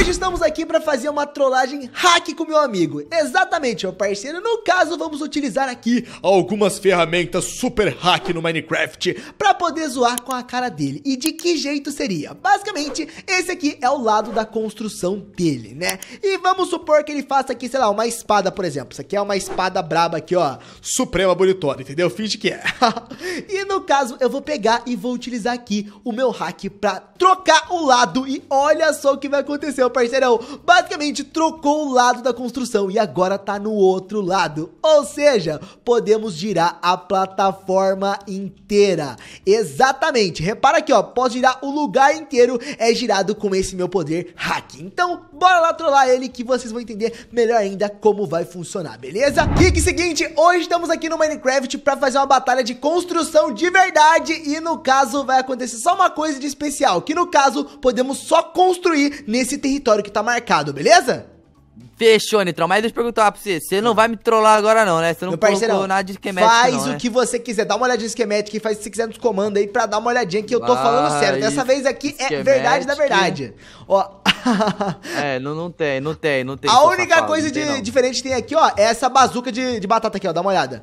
hoje estamos aqui para fazer uma trollagem hack com meu amigo. Exatamente, meu parceiro. No caso, vamos utilizar aqui algumas ferramentas super hack no Minecraft para poder zoar com a cara dele. E de que jeito seria? Basicamente, esse aqui é o lado da construção dele, né? E vamos supor que ele faça aqui, sei lá, uma espada, por exemplo. Isso aqui é uma espada braba aqui, ó, suprema bonitona, entendeu? Finge que é. E no caso, eu vou pegar e vou utilizar aqui o meu hack para trocar o lado. E olha só o que vai acontecer, parceirão. Basicamente, trocou o lado da construção e agora tá no outro lado. Ou seja, podemos girar a plataforma inteira. Exatamente. Repara aqui, ó. Posso girar o lugar inteiro. É girado com esse meu poder hack. Então, bora lá trollar ele que vocês vão entender melhor ainda como vai funcionar, beleza? Kick seguinte, hoje estamos aqui no Minecraft pra fazer uma batalha de construção de verdade. E no caso, vai acontecer só uma coisa de especial. Que no caso, podemos só construir nesse território que tá marcado, beleza? Fechou, Nitrão, mas deixa eu perguntar pra você. Você não vai me trollar agora não, né? Você não colocou nada de esquemática faz não, né? o que você quiser, dá uma olhadinha esquemática e faz o que você quiser nos comandos aí pra dar uma olhadinha que eu tô falando sério. Dessa vez aqui é verdade da verdade. Ó. É, não tem. A única coisa diferente que tem aqui, ó, é essa bazuca de batata aqui, ó, dá uma olhada.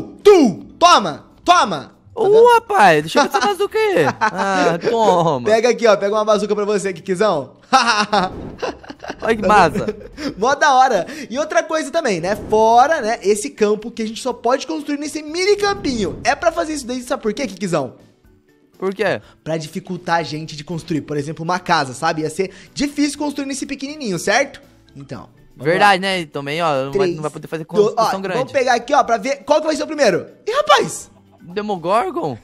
Toma! Rapaz, deixa eu ver essa bazuca aí. Ah, toma. Pega aqui, ó, pega uma bazuca pra você, Kikizão. Olha que massa. Mó da hora. E outra coisa também, né? Fora, né, esse campo que a gente só pode construir nesse mini campinho. É pra fazer isso daí, sabe por quê, Kikizão? Por quê? Pra dificultar a gente de construir, por exemplo, uma casa, sabe? Ia ser difícil construir nesse pequenininho, certo? Então... Verdade, né? Também, ó, não vai poder fazer construção grande. Vamos pegar aqui, ó, pra ver qual que vai ser o primeiro. Ih, rapaz! Demogorgon?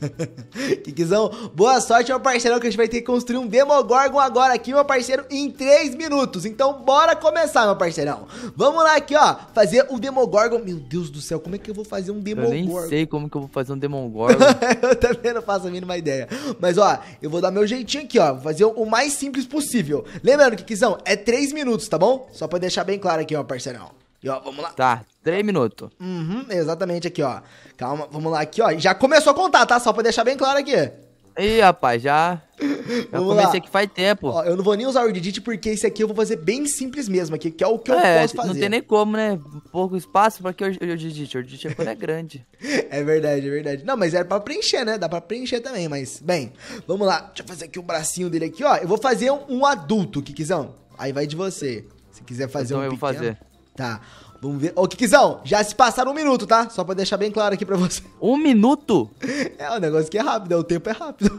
Kikizão, boa sorte, meu parceirão, que a gente vai ter que construir um Demogorgon agora aqui, meu parceiro, em 3 minutos. Então, bora começar, meu parceirão. Vamos lá aqui, ó, fazer o Demogorgon. Meu Deus do céu, como é que eu vou fazer um Demogorgon? Eu nem sei como que eu vou fazer um Demogorgon. Eu também não faço a mínima ideia. Mas, ó, eu vou dar meu jeitinho aqui, ó, vou fazer o mais simples possível. Lembrando, Kikizão, é 3 minutos, tá bom? Só pra deixar bem claro aqui, ó, parceirão. E ó, vamos lá. Tá, 3 minutos. Exatamente aqui, ó. Calma, vamos lá aqui, ó. Já começou a contar, tá? Só pra deixar bem claro aqui. Ih, rapaz, já comecei aqui faz tempo. Ó, eu não vou nem usar o Edit porque esse aqui eu vou fazer bem simples mesmo aqui, que é o que eu posso fazer. Não tem nem como, né? Pouco espaço, porque o Edit é quando é grande. É verdade, é verdade. Não, mas era pra preencher, né? Dá pra preencher também, mas... Bem, vamos lá. Deixa eu fazer aqui o bracinho dele aqui, ó. Eu vou fazer um adulto, Kikizão. Aí vai de você. Se quiser fazer então um eu pequeno... vou fazer. Tá, vamos ver. Ô, Kikizão, já se passaram 1 minuto, tá? Só pra deixar bem claro aqui pra você. 1 minuto? É, o negócio que é rápido, o tempo é rápido.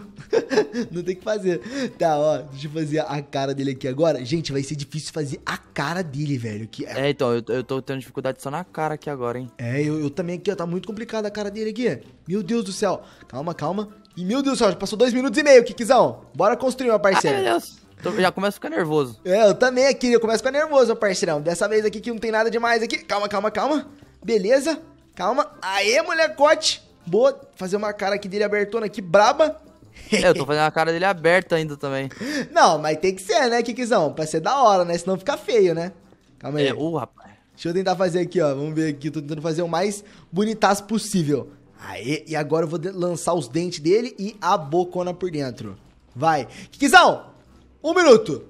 Não tem o que fazer. Tá, ó, deixa eu fazer a cara dele aqui agora. Gente, vai ser difícil fazer a cara dele, velho. Então, eu tô tendo dificuldade só na cara aqui agora, hein. Eu também aqui, ó, tá muito complicado a cara dele aqui. Meu Deus do céu. Calma. E meu Deus do céu, já passou 2 minutos e meio, Kikizão. Bora construir, meu parceiro. Ai, meu Deus. Já começo a ficar nervoso. Eu também aqui, eu começo a ficar nervoso, meu parceirão. Dessa vez aqui que não tem nada demais aqui. Calma. Beleza, calma. Aê, molecote. Boa, fazer uma cara aqui dele abertona aqui, braba. Eu tô fazendo a cara dele aberta ainda também. Não, mas tem que ser, né, Kikizão? Pra ser da hora, né? Senão fica feio, né? Calma aí. Rapaz. Deixa eu tentar fazer aqui, ó. Vamos ver aqui. Tô tentando fazer o mais bonitaço possível. Aê, e agora eu vou lançar os dentes dele e a bocona por dentro. Vai. Kikizão! 1 minuto.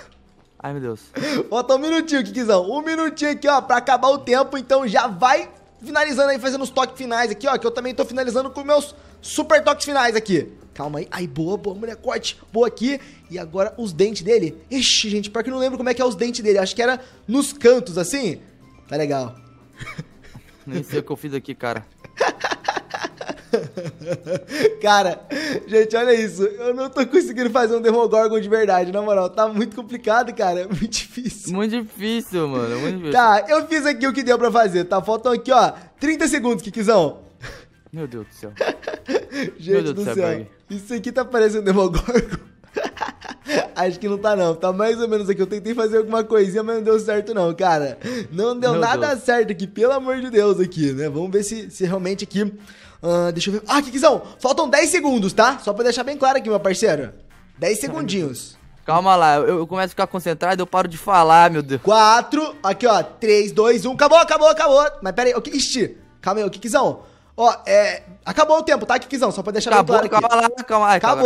Ai, meu Deus. Falta 1 minutinho, Kikizão. 1 minutinho aqui, ó, pra acabar o tempo. Então já vai finalizando aí, fazendo os toques finais aqui, ó. Que eu também tô finalizando com meus super toques finais aqui. Calma aí. Ai, boa, molecote. Boa aqui. E agora os dentes dele. Ixi, gente, pior que eu não lembro como é que é os dentes dele. Acho que era nos cantos, assim. Tá legal. Nem sei o que eu fiz aqui, cara. Cara, gente, olha isso. Eu não tô conseguindo fazer um Demogorgon de verdade, na moral. Tá muito complicado, cara. É muito difícil. Muito difícil, mano. Muito difícil. Tá, eu fiz aqui o que deu pra fazer, tá? Faltam aqui, ó, 30 segundos, Kikizão. Meu Deus do céu. Gente do céu. Isso aqui tá parecendo um Demogorgon. Acho que não tá, não. Tá mais ou menos aqui. Eu tentei fazer alguma coisinha, mas não deu certo, não, cara. Não deu nada certo aqui, pelo amor de Deus, aqui, né? Vamos ver se realmente aqui... deixa eu ver. Ah, Kikizão, faltam 10 segundos, tá? Só pra deixar bem claro aqui, meu parceiro. 10 segundinhos. Calma lá, eu começo a ficar concentrado e eu paro de falar, meu Deus. 4, aqui, ó. 3, 2, 1. Acabou. Mas pera aí. Ixi, calma aí, Kikizão. Ó, acabou o tempo, tá, Kikizão? Só pra deixar bem claro aqui. Calma lá. Acabou.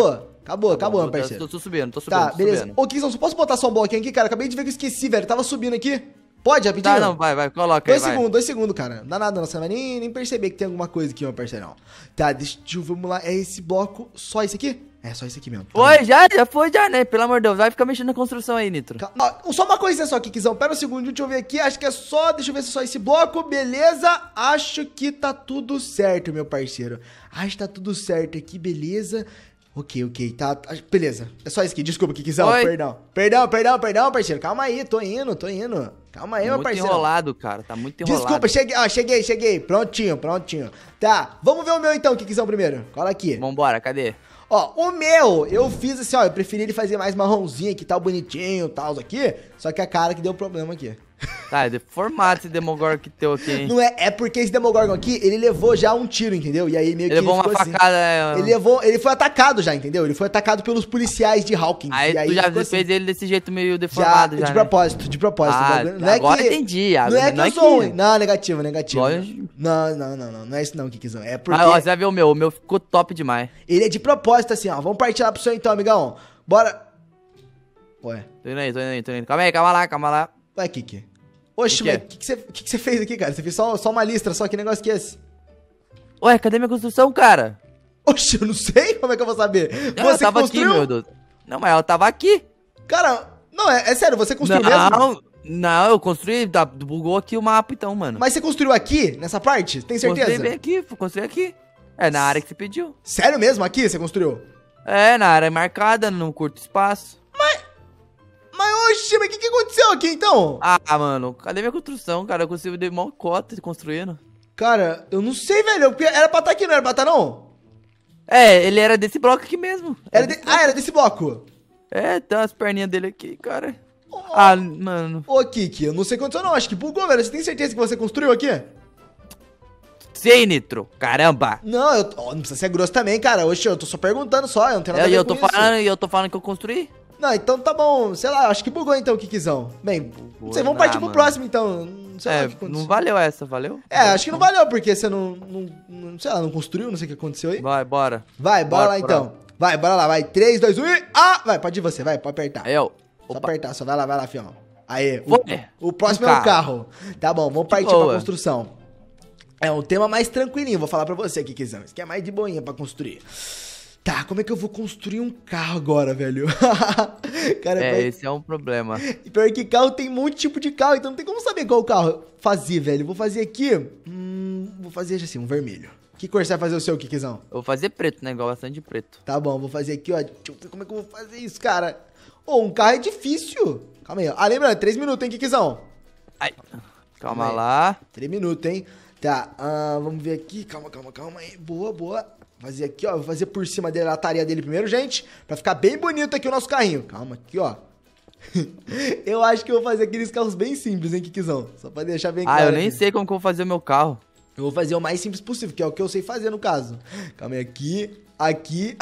Acabou, meu parceiro. Tô subindo, Tá, beleza. subindo. Ô, Kizão, só posso botar só um bloquinho aqui, cara? Acabei de ver que eu esqueci, velho. Tava subindo aqui. Pode, rapidinho? Tá, não, vai, coloca aí, 2 segundos, cara. Não dá nada, não. Você não vai nem perceber que tem alguma coisa aqui, meu parceirão. Tá, deixa eu, vamos lá. É esse bloco, só esse aqui? É, só esse aqui mesmo. Foi, já foi, né? Pelo amor de Deus, vai ficar mexendo na construção aí, Nitro. Só uma coisa só, Kizão. Pera um segundo, deixa eu ver aqui. Acho que é só, deixa eu ver se é só esse bloco. Beleza, acho que tá tudo certo, meu parceiro. Acho que tá tudo certo aqui, beleza. Ok, tá, beleza. É só isso aqui, desculpa, Kizão, perdão, parceiro. Calma aí, tô indo. Calma aí, meu parceiro. Muito enrolado, cara, tá muito enrolado. Desculpa, cheguei. Prontinho. Tá, vamos ver o meu então, Kizão, primeiro. Cola aqui. Vambora, cadê? Ó, o meu, eu fiz assim, ó, eu preferi ele fazer mais marronzinho aqui, tal, bonitinho, tal, aqui. Só que a cara que deu problema aqui. Tá, é deformado esse Demogorgon que teu aqui, hein? Não é porque esse Demogorgon aqui, ele levou já um tiro, entendeu? E aí meio que ele levou uma facada, assim. Ele foi atacado já, entendeu? Ele foi atacado pelos policiais de Hawkins. Aí tu já fez assim. ele desse jeito meio deformado já, de propósito. Ah, não é agora que, entendi. Não é que eu sou ruim. Não, negativo. Lógico. Não é isso não, Kikizão. É porque... Ah, ó, você vai ver o meu ficou top demais. Ele é de propósito, assim, ó. Vamos partir lá pro seu então, amigão. Bora. Ué. Tô indo. Calma lá. Ué, Kiki. Oxe, mas o que você fez aqui, cara? Você fez só uma listra, só que negócio que é esse? Ué, cadê minha construção, cara? Oxe, eu não sei como é que eu vou saber. Você tava construiu? Aqui, meu Deus. Não, mas ela tava aqui. Cara, não, é sério, você construiu mesmo? Não, eu construí, bugou aqui o mapa então, mano. Mas você construiu aqui, nessa parte? Tem certeza? Construí aqui. É, na área que você pediu. Sério mesmo? Aqui você construiu? É, na área marcada, num curto espaço. Oxi, mas o que aconteceu aqui, então? Ah, mano, cadê minha construção, cara? Eu consigo dar mó cota construindo. Cara, eu não sei, velho, porque era pra estar aqui, não era pra estar, não? É, ele era desse bloco aqui mesmo. Era desse bloco? É, tem umas perninhas dele aqui, cara. Mano. Ô, Kiki, eu não sei quanto não, acho que bugou, velho. Você tem certeza que você construiu aqui? Sei, Nitro, caramba. Não, não precisa ser grosso também, cara. Oxe, eu tô só perguntando só, eu não tenho nada a ver com isso. Eu tô falando que eu construí. Não, então tá bom, sei lá, acho que bugou então, Kikizão. Bem, vocês vão partir pro próximo então, não sei lá o que aconteceu. Não valeu essa, valeu? Acho que não valeu, porque você não, sei lá, não construiu, não sei o que aconteceu aí. Vai, bora. Bora lá então. Bora lá, vai, 3, 2, 1 e... vai, pode ir você, vai, pode apertar. Só apertar, só vai lá, fião. Aí, o próximo é o carro. Tá bom, vamos partir pra construção. É um tema mais tranquilinho, vou falar pra você, Kikizão. Isso aqui é mais de boinha pra construir. Tá, como é que eu vou construir um carro agora, velho? Cara, esse é um problema. E pior que carro tem um monte de tipo de carro, então não tem como saber qual carro fazer, velho. Vou fazer aqui, vou fazer assim, um vermelho. Que cor você vai fazer o seu, Kikizão? Eu vou fazer preto, né? Igual bastante de preto. Tá bom, vou fazer aqui, ó. Deixa eu ver como é que eu vou fazer isso, cara. Um carro é difícil. Calma aí, ó. Lembrando, 3 minutos, hein, Kikizão? Ai, calma lá. 3 minutos, hein? Tá, vamos ver aqui. Calma aí. Boa. Fazer aqui, ó. Vou fazer por cima dele a lataria dele primeiro, gente. Pra ficar bem bonito aqui o nosso carrinho. Calma, aqui, ó. Eu acho que eu vou fazer aqueles carros bem simples, hein, Kikizão? Só pra deixar bem claro. Eu nem sei como que eu vou fazer o meu carro. Eu vou fazer o mais simples possível, que é o que eu sei fazer no caso. Calma aí, aqui.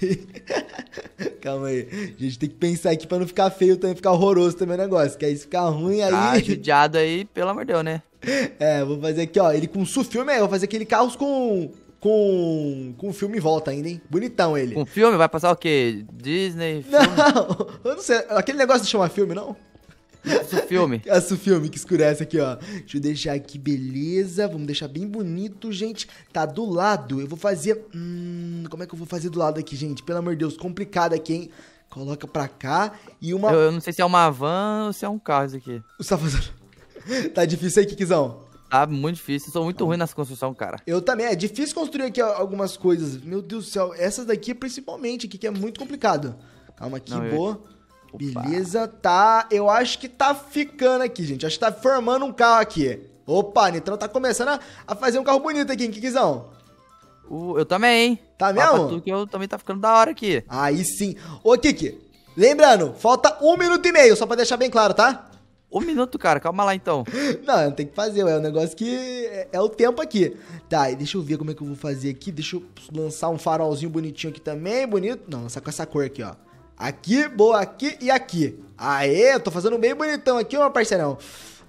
Calma aí. A gente tem que pensar aqui pra não ficar feio também, ficar horroroso também o negócio. Que aí se ficar ruim, aí... judiado aí, pelo amor de Deus, né? Vou fazer aqui, ó. Ele com filme aí, vou fazer aquele carros com filme em volta ainda, hein? Bonitão ele. Com filme? Vai passar o quê? Disney? Filme? Não, eu não sei. Aquele negócio de chamar filme, não? Filme. Filme que escurece aqui, ó. Deixa eu deixar aqui, beleza. Vamos deixar bem bonito, gente. Tá do lado. Eu vou fazer... como é que eu vou fazer do lado aqui, gente? Pelo amor de Deus, complicado aqui, hein? Coloca pra cá e uma... Eu não sei se é uma van ou se é um carro isso aqui. Você tá fazendo... Tá difícil aí, Kikizão? Tá muito difícil. Eu sou muito ruim nessa construção, cara. Eu também. É difícil construir aqui algumas coisas. Meu Deus do céu. Essas daqui, principalmente, aqui, que é muito complicado. Calma aqui, boa. Beleza, tá. Eu acho que tá ficando aqui, gente. Acho que tá formando um carro aqui. Opa, Nitrão tá começando a fazer um carro bonito aqui, hein, Kikizão? Eu também, hein? Tá mesmo? Que eu também tá ficando da hora aqui. Aí sim. Ô, Kiki, lembrando, falta 1 minuto e meio, só pra deixar bem claro, tá? 1 minuto, cara. Calma lá, então. Não, tem que fazer. É um negócio que é o tempo aqui. Tá, e deixa eu ver como é que eu vou fazer aqui. Deixa eu lançar um farolzinho bonitinho aqui também. Bonito. Não, lançar com essa cor aqui, ó. Aqui, boa, aqui e aqui. Aê, eu tô fazendo bem bonitão aqui, meu parceirão.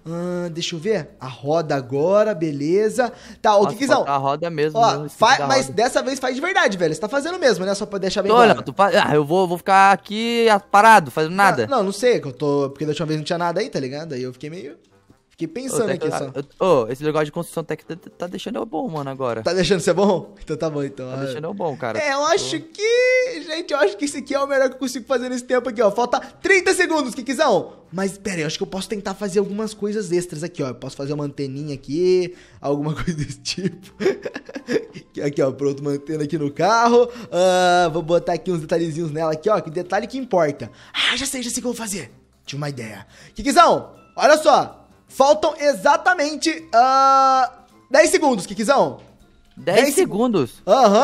Deixa eu ver. A roda agora, beleza. Tá, ô Kikizão. A roda mesmo. Ó, mas dessa vez faz de verdade, velho. Você tá fazendo mesmo, né? Só pra deixar bem claro. Eu vou ficar aqui parado, fazendo nada. Não sei, que eu tô... Porque da última vez não tinha nada aí, tá ligado? Aí eu fiquei pensando aqui só. Esse negócio de construção técnica tá deixando eu bom, mano, agora. Tá deixando você bom? Então tá bom, então. Tá deixando eu bom, cara. Eu acho que... Gente, eu acho que esse aqui é o melhor que eu consigo fazer nesse tempo aqui, ó. Falta 30 segundos, Kikizão. Mas, pera aí, eu acho que eu posso tentar fazer algumas coisas extras aqui, ó. Eu posso fazer uma anteninha aqui, alguma coisa desse tipo. Aqui, ó, pronto, uma antena aqui no carro. Vou botar aqui uns detalhezinhos nela aqui, ó. Que detalhe que importa. Já sei o que eu vou fazer. Tive uma ideia. Kikizão, olha só. Faltam exatamente 10 segundos, Kikizão. 10 segundos?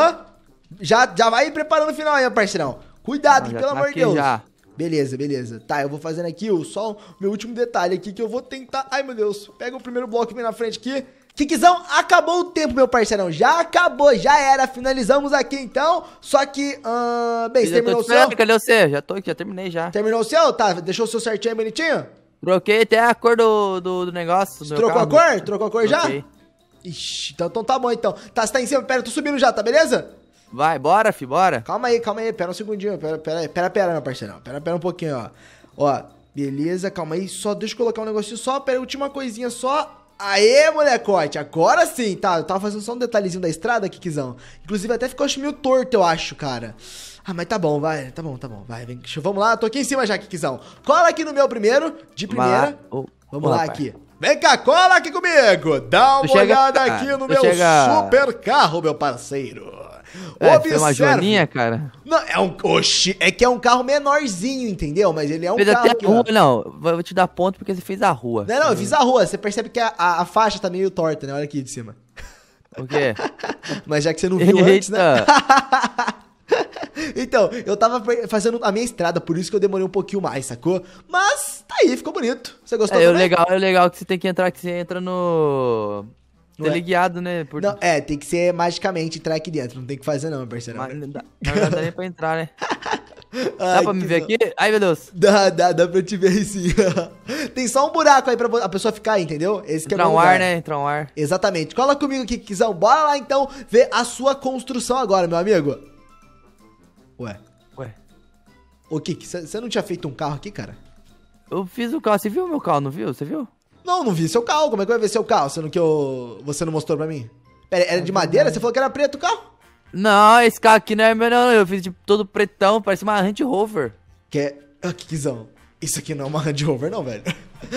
Já vai preparando o final aí, parceirão. Cuidado, pelo amor de Deus. Já. Beleza. Tá, eu vou fazendo aqui só o meu último detalhe aqui que eu vou tentar... Ai, meu Deus. Pega o primeiro bloco que vem na frente aqui. Kikizão, acabou o tempo, meu parceirão. Já acabou, já era. Finalizamos aqui, então. Só que, bem, você terminou o seu? Cadê você? Já tô aqui, já terminei já. Terminou o seu? Tá, deixou o seu certinho, bonitinho? Troquei até a cor do negócio. Você trocou a cor? Trocou a cor já? Ixi, então tá bom, então. Tá, você tá em cima? Pera, eu tô subindo já, tá beleza? Vai, bora, fi, bora. Calma aí, pera um segundinho. Pera, meu parceirão. Pera um pouquinho, ó. Ó, beleza, calma aí. Só deixa eu colocar um negocinho só. Pera, última coisinha só. Aê, molecote, agora sim. Tá, eu tava fazendo só um detalhezinho da estrada, Kikizão. Inclusive até ficou meio torto, eu acho, cara. Mas tá bom, vai. Tá bom. Vai, vem. Vamos lá, tô aqui em cima já, Kikizão. Cola aqui no meu primeiro, de primeira. Vamos lá aqui. Vem cá, cola aqui comigo. Dá uma olhada aqui no meu super carro, meu parceiro. Observe. É uma joaninha, cara? Não, é que é um carro menorzinho, entendeu? Mas ele é um carro até a rua, não, vou te dar ponto porque você fez a rua. Não, eu fiz a rua. Você percebe que a faixa tá meio torta, né? Olha aqui de cima. O quê? Mas já que você não viu antes, né? Então, eu tava fazendo a minha estrada, por isso que eu demorei um pouquinho mais, sacou? Mas tá aí, ficou bonito. Você gostou também? É legal que você tem que entrar, que você entra no... Teleguiado, né? Não, tem que ser magicamente entrar aqui dentro. Não tem que fazer não, meu parceiro. Mas não dá nem pra entrar, né? Dá pra me ver aqui? Ai, meu Deus. Dá pra te ver aí sim. Tem só um buraco aí pra a pessoa ficar aí, entendeu? Esse que é o lugar. Entrar um ar, né? Entrar um ar. Exatamente. Cola comigo aqui, Kikizão. Bora lá, então, ver a sua construção agora, meu amigo. Ué. Ô, Kik, você não tinha feito um carro aqui, cara? Eu fiz o carro. Você viu o meu carro, não viu? Você viu? Não vi seu carro. Como é que eu ia ver seu carro, sendo que você não mostrou pra mim? Pera, era de madeira? Você falou que era preto o carro? Não, esse carro aqui não é meu, não. Eu fiz tipo todo pretão, parece uma Range Rover. Kikizão, isso aqui não é uma Range Rover, não, velho.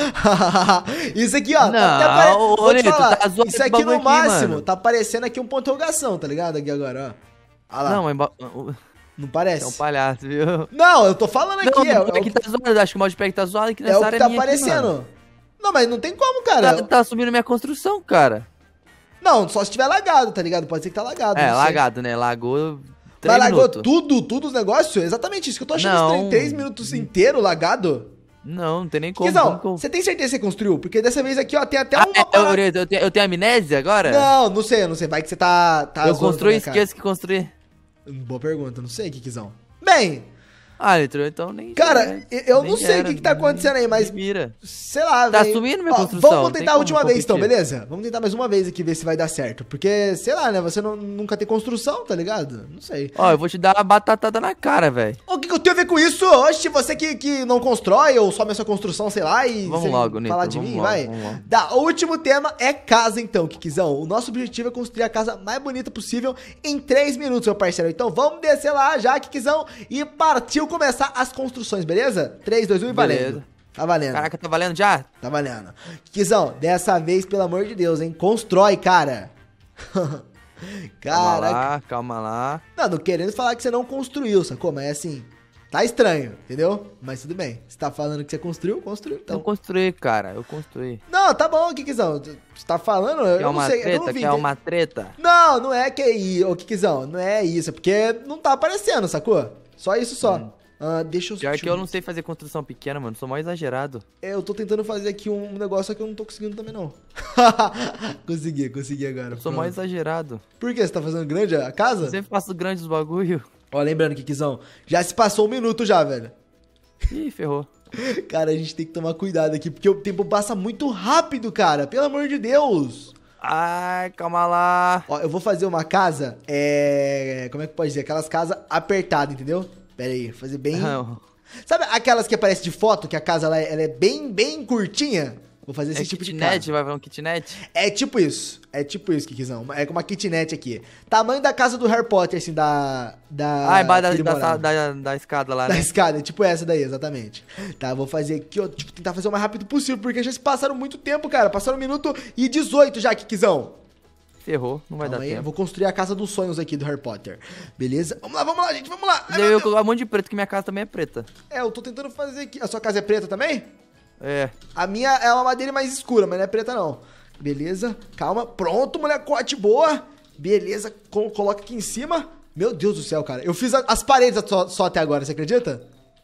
Isso aqui, ó. Não, vou te falar. Tá isso aqui no máximo tá parecendo aqui um ponto de interrogação, tá ligado? Aqui agora, ó. Lá. Não, mas... Não parece? É um palhaço, viu? Não, eu tô falando aqui. Aqui tá zoado, acho que o mousepad tá zoado aqui nessa área. É o que tá aparecendo. Não, mas não tem como, cara. Tá subindo minha construção, cara. Não, só se tiver lagado, tá ligado? Pode ser que tá lagado. Lagado, né? Lagou 3 Mas lagou minutos. tudo os negócios? Exatamente isso que eu tô achando. 3 minutos inteiro lagado? Não tem nem como. Kizão, você tem certeza que você construiu? Porque dessa vez aqui, ó, tem até uma... Eu tenho amnésia agora? Não sei. Vai que você tá eu construí e esqueço que construí. Boa pergunta, não sei, Kikizão. Bem... então nem... Cara, eu não sei o que tá acontecendo aí, mas... Sei lá, tá subindo minha construção. Vamos tentar a última vez, então, beleza? Vamos tentar mais uma vez aqui, ver se vai dar certo. Porque, sei lá, né? Você nunca tem construção, tá ligado? Não sei. Eu vou te dar uma batatada na cara, velho. O que eu tenho a ver com isso? Oxe, você que não constrói ou some a sua construção, sei lá, e... Vamos logo, Nito. Falar de mim, vai. O último tema é casa, então, Kikizão. O nosso objetivo é construir a casa mais bonita possível em 3 minutos, meu parceiro. Então, vamos descer lá já, Kikizão, e partiu começar as construções, beleza? 3, 2, 1 e valendo. Tá valendo. Caraca, tá valendo já? Tá valendo. Kikizão, dessa vez, pelo amor de Deus, hein? Constrói, cara. Caraca. Calma lá. Não querendo falar que você não construiu, sacou? Mas assim, tá estranho, entendeu? Mas tudo bem. Você tá falando que você construiu então. Eu construí, cara. Eu construí. Não, tá bom, Kikizão. Você tá falando? Eu não sei. Eu não vi. Quer uma treta? Não é que é isso, ô Kikizão. Não é isso. É porque não tá aparecendo, sacou? Só isso só. Deixa eu... Pior que eu não sei fazer construção pequena, mano. Sou mais exagerado. Eu tô tentando fazer aqui um negócio, só que eu não tô conseguindo também, não. Consegui agora. Eu sou mais exagerado. Por quê? Você tá fazendo grande a casa? Eu sempre faço grande os bagulho. Ó, lembrando, Kikizão, já se passou 1 minuto já, velho. Ih, ferrou. Cara, a gente tem que tomar cuidado aqui, porque o tempo passa muito rápido, cara. Pelo amor de Deus. Ai, calma lá. Ó, eu vou fazer uma casa, como é que pode dizer? Aquelas casas apertadas, entendeu? Pera aí, fazer bem... Sabe aquelas que aparecem de foto, que a casa ela é bem curtinha? Vou fazer esse tipo de casa. Kitnet, vai pra um kitnet? É tipo isso, Kikizão. É como uma kitnet aqui. Tamanho da casa do Harry Potter, assim, embaixo da escada lá, né? Da escada, tipo essa daí, exatamente. Tá, vou fazer aqui, ó, tipo, tentar fazer o mais rápido possível, porque já se passaram muito tempo, cara. Passaram 1 minuto e 18 já, Kikizão. Ferrou, não vai dar tempo. Eu vou construir a casa dos sonhos aqui do Harry Potter. Beleza? Vamos lá, gente, vamos lá. Eu colocar um monte de preto, que minha casa também é preta. Eu tô tentando fazer aqui. A sua casa é preta também? É. A minha é uma madeira mais escura, mas não é preta não. Beleza, calma. Pronto, molecote, boa. Beleza, coloca aqui em cima. Meu Deus do céu, cara. Eu fiz as paredes só até agora, você acredita?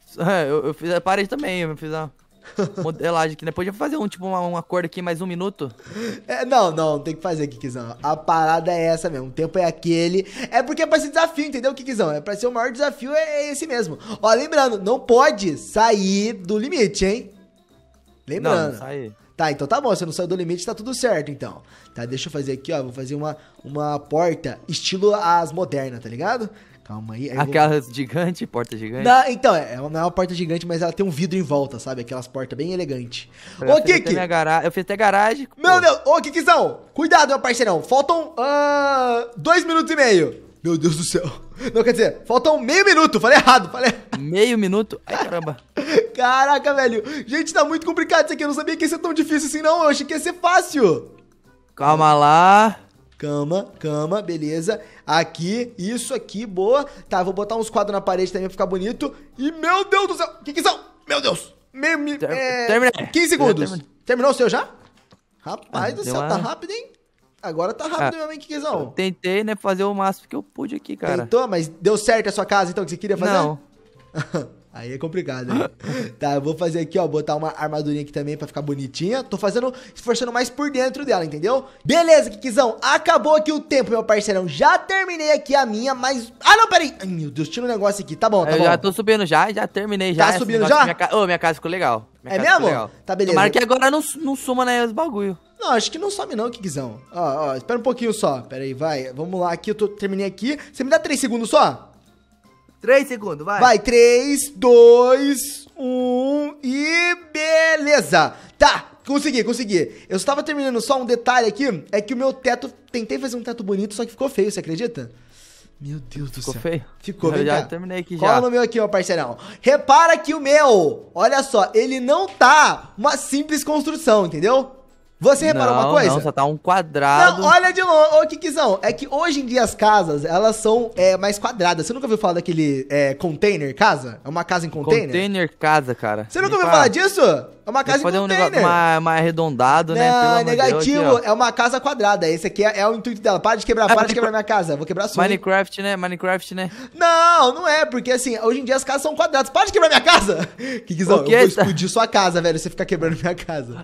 Eu fiz a parede também, eu fiz a modelagem aqui. Depois eu vou fazer uma cor aqui, mais 1 minuto. Não, tem que fazer, Kikizão. A parada é essa mesmo, o tempo é aquele. É porque é pra ser desafio, entendeu, Kikizão? É pra ser o maior desafio, é esse mesmo. Ó, lembrando, não pode sair do limite, hein? Lembrando. Não sai. Tá, então tá bom, você não saiu do limite, tá tudo certo, então. Tá, deixa eu fazer aqui, ó, vou fazer uma porta estilo as modernas, tá ligado? Calma aí. Aquelas gigante, porta gigante? Não, então, não é uma porta gigante, mas ela tem um vidro em volta, sabe? Aquelas portas bem elegantes. Ô, Kiki! Eu fiz até garagem. Meu Deus! Ô, Kikizão! Cuidado, meu parceirão! Faltam 2 minutos e meio. Meu Deus do céu. Não, quer dizer, faltam meio minuto. Falei errado. Meio minuto? Ai, caramba. Caraca, velho. Gente, tá muito complicado isso aqui. Eu não sabia que ia ser tão difícil assim, não. Eu achei que ia ser fácil. Calma lá. Calma, beleza. Aqui, isso aqui, boa. Tá, vou botar uns quadros na parede também pra ficar bonito. E, meu Deus do céu. Que são? Meu Deus. Terminei. 15 segundos. Terminou o seu já? Rapaz do céu, tá rápido, hein? Agora tá rápido mesmo, hein, Kikizão? Tentei, né, fazer o máximo que eu pude aqui, cara. Tentou, mas deu certo a sua casa, então, que você queria fazer? Não. Aí é complicado, hein? Tá, eu vou fazer aqui, ó, botar uma armadurinha aqui também pra ficar bonitinha. Tô esforçando mais por dentro dela, entendeu? Beleza, Kikizão, acabou aqui o tempo, meu parceirão. Já terminei aqui a minha, mas... Ah, não, peraí. Ai, meu Deus, tira um negócio aqui. Tá bom, tá bom. Eu já tô subindo já terminei já. Tá subindo já? Minha casa ficou legal. É mesmo? Tá, beleza. Tomara que agora não suma, né, os bagulho. Não, acho que não some não, Kikizão. Ó, espera um pouquinho só. Pera aí, vai. Vamos lá, aqui, terminei aqui. Você me dá 3 segundos só? 3 segundos, vai. Vai, 3, 2, 1 e beleza. Tá, consegui. Eu estava terminando só um detalhe aqui, é que o meu teto, tentei fazer um teto bonito, só que ficou feio, você acredita? Meu Deus do céu. Ficou feio? Ficou, eu já cá. terminei aqui Cola já. no meu aqui, meu parceirão. Repara que o meu, olha só, ele não tá uma simples construção, entendeu? Você reparou uma coisa? Não, só tá um quadrado. Não, olha de novo, ô Kikizão, é que hoje em dia as casas, elas são mais quadradas. Você nunca ouviu falar daquele container casa? É uma casa em container? Container casa, cara. Você nunca ouviu falar disso? É uma casa em container. Um negócio mais arredondado, né? Não, negativo, é uma casa quadrada. Esse aqui é o intuito dela. Para de quebrar minha casa. Vou quebrar a sua. Minecraft, né? Não é, porque assim, hoje em dia as casas são quadradas. Para de quebrar minha casa. Kikizão, eu vou explodir sua casa, velho. Você ficar quebrando minha casa.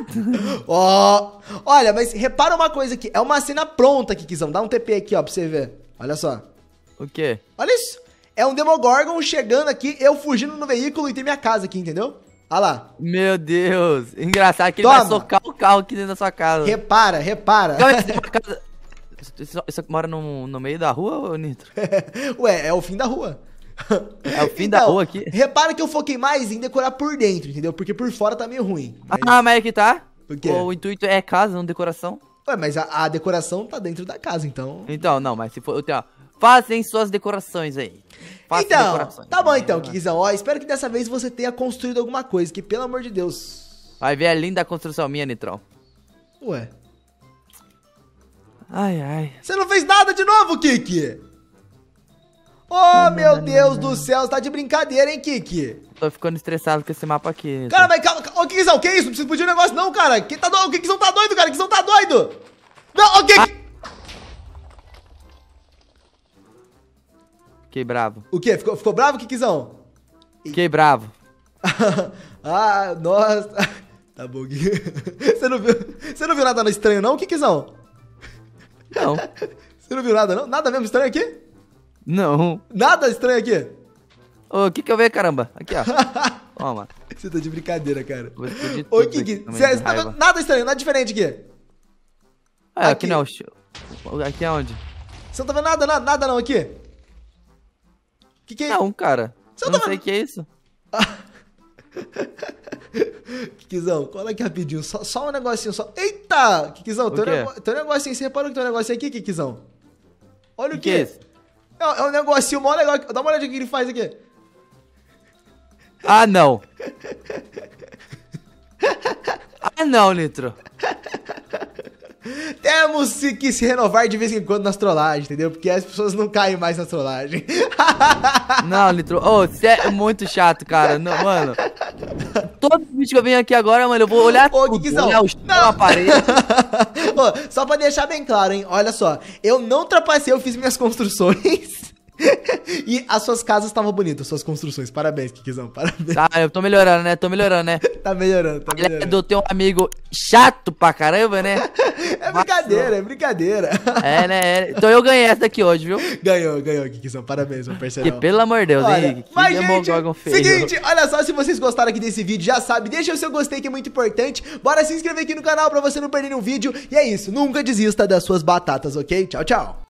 Ó, olha, mas repara uma coisa aqui. É uma cena pronta, Kikizão. Dá um TP aqui, ó, pra você ver. Olha só. O quê? Olha isso. É um Demogorgon chegando aqui, eu fugindo no veículo e tem minha casa aqui, entendeu? Olha lá. Meu Deus. Engraçado que ele vai socar o carro aqui dentro da sua casa. Repara. Isso mora no meio da rua, ô Nitro? Ué, é o fim da rua. É o fim da rua aqui? Repara que eu foquei mais em decorar por dentro, entendeu? Porque por fora tá meio ruim. Mas é que tá. O quê? O intuito é casa, não decoração. Ué, mas a decoração tá dentro da casa, então... Então, não, mas se for... Fazem suas decorações aí. Então, tá bom então, Kikizão. Ó, espero que dessa vez você tenha construído alguma coisa, que pelo amor de Deus... Vai ver a linda construção minha, Nitrão. Ué. Ai. Você não fez nada de novo, Kiki? Oh, meu Deus do céu, você tá de brincadeira, hein, Kiki? Tô ficando estressado com esse mapa aqui. Cara, mas calma. Ô, Kikizão, que isso? Não precisa explodir o negócio não, cara. O Kikizão tá doido, cara. O Kikizão tá doido. Não, ô, Kiki... Fiquei bravo. O quê? Ficou bravo, Kikizão? Fiquei bravo. Nossa. Tá bom, Kiki. Você não viu nada estranho, não, Kikizão? Não. Você não viu nada, não? Nada mesmo estranho aqui? Não. Nada estranho aqui? Ô, o que eu vejo, caramba? Aqui, ó. Toma. Você tá de brincadeira, cara. Vou explodir Ô, tudo Kiki, aqui também, você de tá raiva. vendo nada estranho, nada diferente aqui. Ah, Aqui. aqui não. Aqui é onde? Você não tá vendo nada não aqui? Que é? Não, cara. Você Eu tá não sei o vendo? que é isso. Kikizão, cola aqui rapidinho, só um negocinho, só. Eita! Kikizão, quê? tem um negocinho, você reparou que tem um negocinho aqui, Kikizão? Olha o Que é isso? É um negocinho mó legal, dá uma olhada no que ele faz aqui. Ah, não. Ah, não, Nitro. Temos que se renovar de vez em quando nas trollagens, entendeu? Porque as pessoas não caem mais nas trollagens. Não, Nitro. Ô, você é muito chato, cara. Não, mano. Todo vídeo que eu venho aqui agora, mano, eu vou olhar Ô, tudo, Kikizão, olhar o chão, não. a parede. Ô, só pra deixar bem claro, hein? Olha só, eu não trapacei, eu fiz minhas construções. E as suas casas estavam bonitas, suas construções. Parabéns, Kikizão, parabéns. Tá, eu tô melhorando, né? Tô melhorando, né? Tá melhorando, tá Ele é melhorando. do teu amigo chato pra caramba, né? É brincadeira, é brincadeira. É, né? Então eu ganhei essa daqui hoje, viu? Ganhou, Kikizão, parabéns, meu Que parceirão. pelo amor de Deus, Olha, hein? Que mas, gente, Demogorgon feio. seguinte, olha só, se vocês gostaram aqui desse vídeo, já sabe, deixa o seu gostei que é muito importante. Bora se inscrever aqui no canal pra você não perder nenhum vídeo. E é isso, nunca desista das suas batatas, ok? Tchau, tchau.